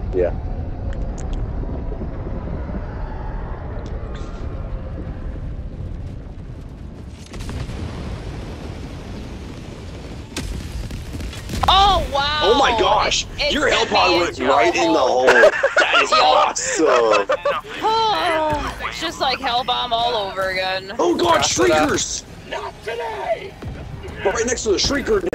Yeah. Oh wow! Oh my gosh! Your hell pod went right in the hole. That is awesome. Oh, it's just like hell bomb all over again. Oh god, shriekers! Not today! Right next to the shrieker